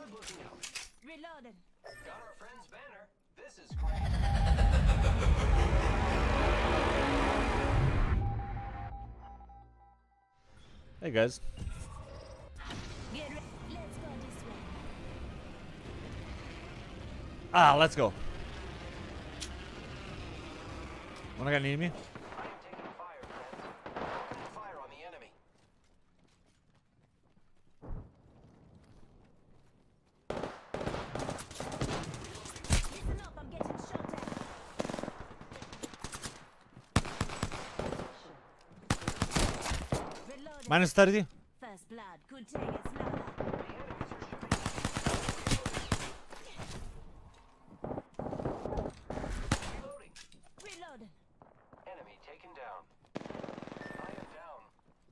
Good looking out. Reloading. Got our friend's banner. This is great. Hey guys. Get ready. Let's go this way. Ah, let's go. Wanna get near me? I am taking fire, friends. Opening fire on the enemy. Listen up, I'm getting shot at. Reloading. Minus 30. First blood could take us louder. The enemies are shooting. Reloading. Reloading. Enemy taken down. I am down.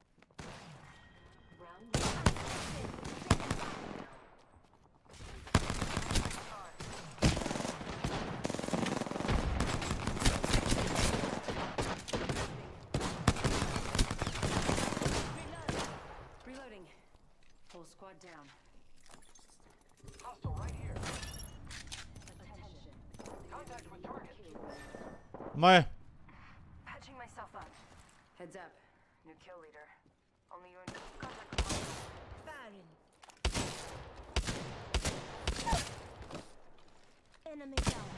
Reloading. Whole squad down. Hostile right here. Attention. Contact with target. My. Patching myself up. Heads up. New kill leader. Only you and contact with Firing. Enemy down.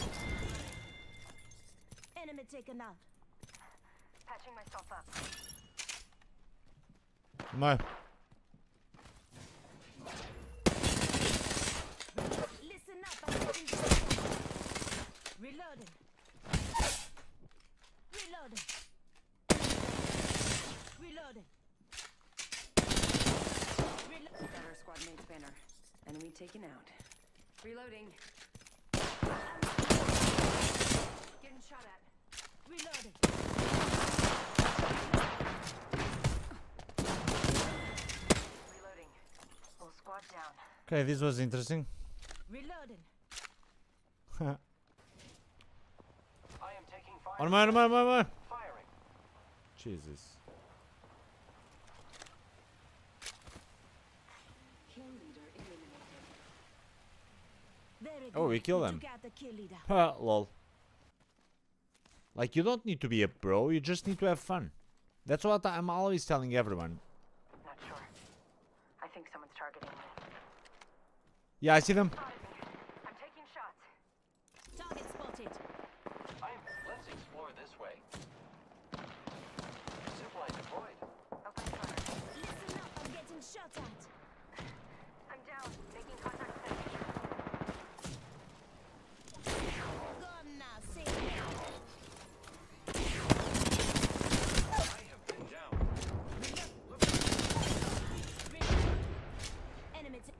Enemy taken out. patching myself up. My. Listen up, I'm getting shot. Reloading. Reloading. Reloading. Got our squad mate's banner. Enemy taken out. Reloading. Getting shot at. Reloading. Reloading. Whole squad down. Okay, this was interesting. Reloading. I am taking fire. On my. Firing. Jesus. Kill leader eliminated. Very good. Oh, we kill You them. took out the kill leader. Ha, lol. Like, you don't need to be a pro, you just need to have fun. That's what I'm always telling everyone. Not sure. I think someone's targeting me. Yeah, I see them. I'm taking shots. Target spotted. Let's explore this way. Zipline deployed. Open fire. Listen up, I'm getting shot at. I'm down. Making contact with enemy. Gone now, save me. I have been down. Enemy Grenade.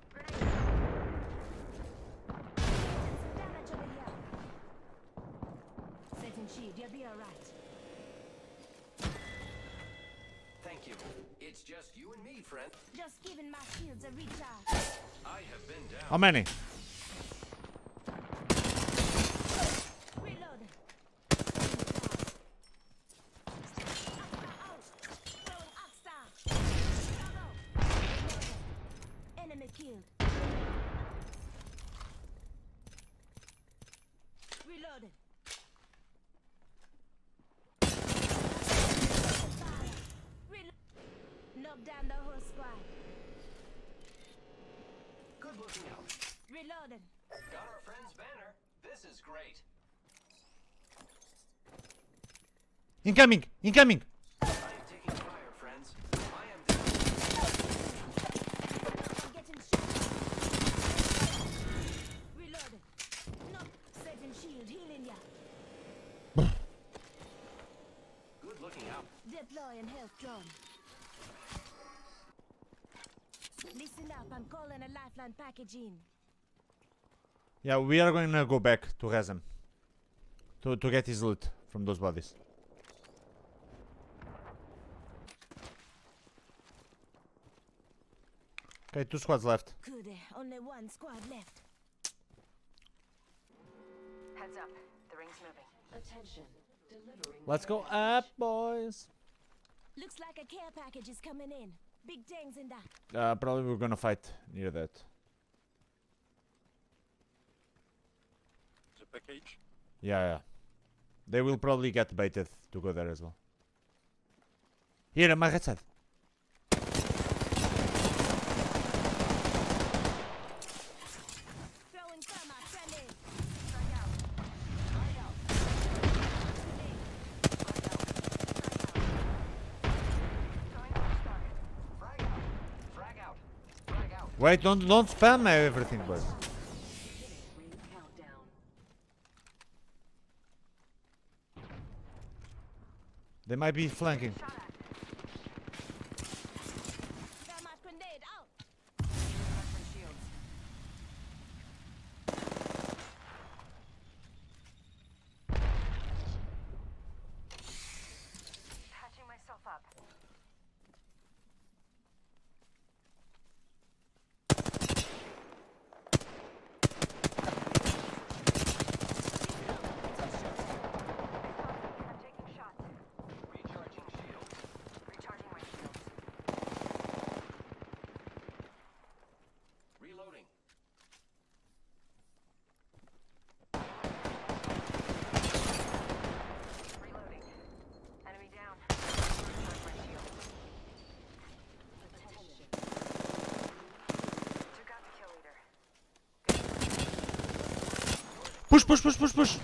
some damage over here. Setting shield, you'll be alright. Thank you. It's just you and me, friend. Just giving my shields a recharge. I have been down. How many? Reloading. Out. Throwing Oxstar. Bravo. Reloading. Enemy killed. Reloading. Knock down the whole squad. Good looking out. Reloading. Got our friend's banner. This is great. Incoming! Incoming! I am taking fire, friends. I am down. I'm getting shot. Reloading. Knock. Setting shield. Healing ya. Good looking out. Deploying health drone. Listen up, I'm calling a Lifeline package in. Yeah, we are going to go back to Razem. To get his loot from those bodies. Okay, 2 squads left. Good, only one squad left. Heads up. The ring's moving. Attention. Delivering. Let's go up, boys! Looks like a care package is coming in. Big things in that. Probably we're gonna fight near that. the package. Yeah, yeah. They will probably get baited to go there as well. Here, on my right side. Throwing thermite grenade. Frag out. Frag out. Going to start. Frag out. Frag out. Frag out. Wait, don't spam everything, boys. Ring countdown. They might be flanking. Shot at. Thermite grenade out. Reference shields. Patching myself up. I'm taking shots. Recharging shields. Recharging my shields. Reloading. Reloading. Enemy down. Recharge my shields. Attention. Took out the kill leader. Push.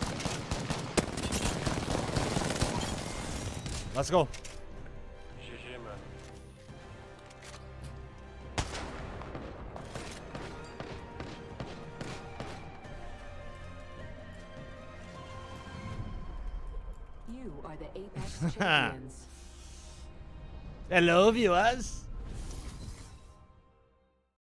Let's go. GG, man. You are the Apex champions. Hello, viewers.